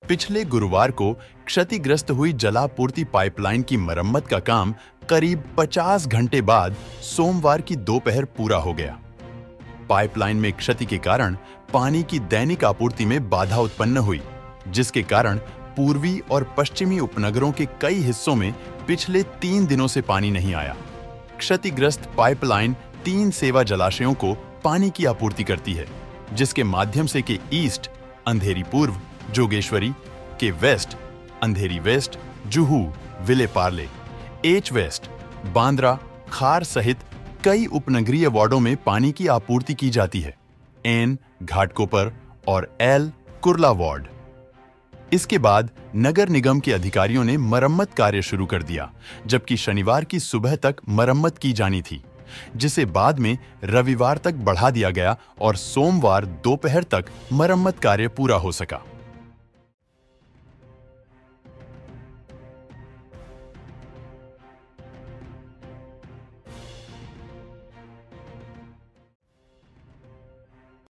पिछले गुरुवार को क्षतिग्रस्त हुई जलापूर्ति पाइपलाइन की मरम्मत का काम करीब 50 घंटे बाद सोमवार की दोपहर पूरा हो गया। पाइपलाइन में क्षति के कारण पानी की दैनिक आपूर्ति में बाधा उत्पन्न हुई, जिसके कारण पूर्वी और पश्चिमी उपनगरों के कई हिस्सों में पिछले 3 दिनों से पानी नहीं आया। क्षतिग्रस्त पाइपलाइन 3 सेवा जलाशयों को पानी की आपूर्ति करती है, जिसके माध्यम से के ईस्ट अंधेरी पूर्व, जोगेश्वरी, के west Andheri west, Juhu, Vile Parle, H west, Bandra, Khar सहित कई उपनगरीय वार्डों में पानी की आपूर्ति की जाती है। एन, घाटकोपर और एल, कुर्ला वार्ड। इसके बाद नगर निगम के अधिकारियों ने मरम्मत कार्य शुरू कर दिया, जबकि शनिवार की सुबह तक मरम्मत की जानी थी, जिसे बाद में रविवार तक बढ़ा दिया गया और सोमवार दोपहर तक मरम्मत कार्य पूरा हो सका।